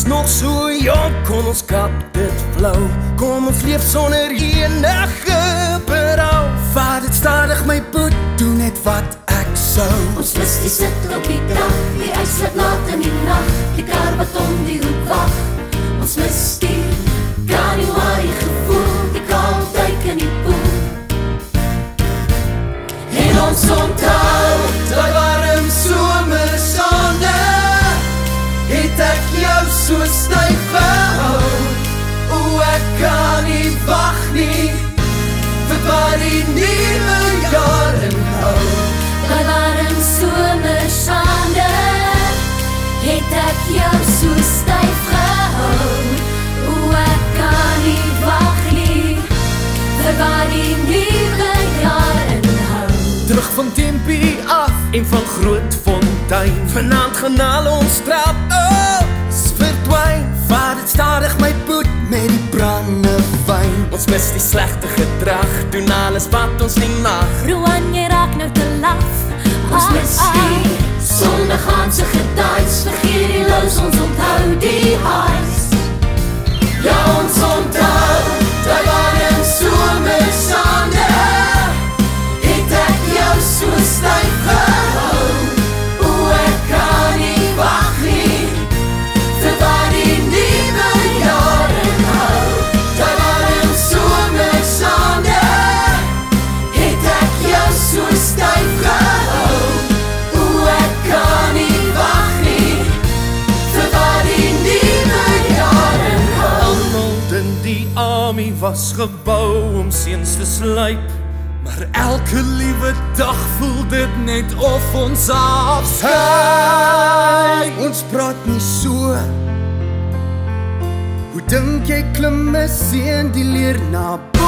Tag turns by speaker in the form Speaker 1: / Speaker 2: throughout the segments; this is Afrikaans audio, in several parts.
Speaker 1: nog so jong, kom ons kap dit flou. Kom ons leef sonder enige berou. Vaar dit stadig my boet, doen net wat ek sou.
Speaker 2: Ons mis die sit op die dag, die ys wat laat in die nacht, die kar wat om die hoek wacht. Ons mis die Januarie gevoel, die kaaltyd in die poel. En ons onthou,
Speaker 1: daai warm somersaande, het ek jou so styf gehou. O, ek kan nie wag nie, vir wat die nuwe jaar inhou.
Speaker 2: daai warm somersaande, het ek jou so styf gehou. O, ek kan nie wag nie, vir wat die nuwe jaar inhou.
Speaker 1: Terug van Tempie af en van Grootfontein, vanaand gaan al ons trappes verdwyn. Vaar dit stadig my boet met die brandewyn. Ons mis die slegte gedrag, doen alles wat ons nie mag.
Speaker 2: Roan, jy raak nou te laf. Ons mis die sondegaanse geduis, vergeet die lous, ons onthou die huis.
Speaker 1: Ja, ons onthou, daai warm somersaande, het ek jou so styf gehou. O, ek kan nie wag nie, vir wat die nuwe jaar inhou. Daai warm somersaande, het ek jou so styf gehou. O, ek kan nie wag nie, vir wat die nuwe jaar inhou. Almal in die army was gebou om seuns te slyp, maar elke liewe dag voel dit net of ons afskei. Ons praat nie so. Hoe dink jy klim 'n seun die leer na bo?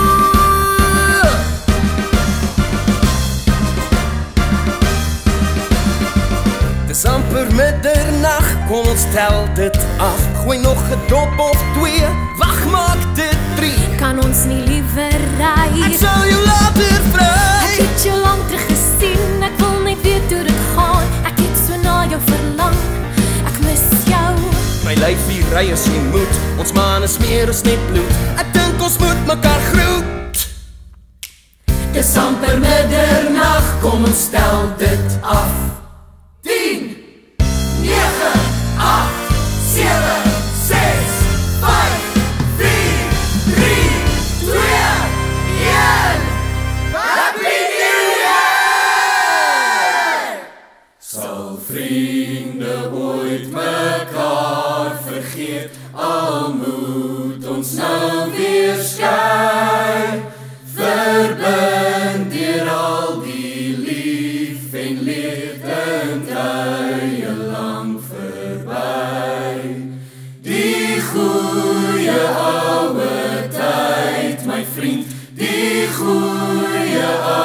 Speaker 1: Dis amper middernag, kom ons tel dit af. Gooi nog 'n dop of twee, wag maak dit 3.
Speaker 2: Kan ons nie liewer ry?
Speaker 1: Ek sal jou later vry.
Speaker 2: Ek het jou lang terug gesien, ek wil net weet hoe dit gaan. Ek het so na jou verlang, ek mis jou.
Speaker 1: My lyfie ry as jy moet, ons man is meer as net bloed. Ek dink ons moet mekaar groet. Dis amper middernag, kom ons tel dit af. 10, 9, 8, 7, 6, 5, 4, 3, 2, 1. Happy New Year! Sal vriende ooit mekaar vergeet, al moet ons nou weer skei, verbind deur al die lief en leed en tye lang verby. Die goeie ouwe tyd, my vriend, die goeie ouwe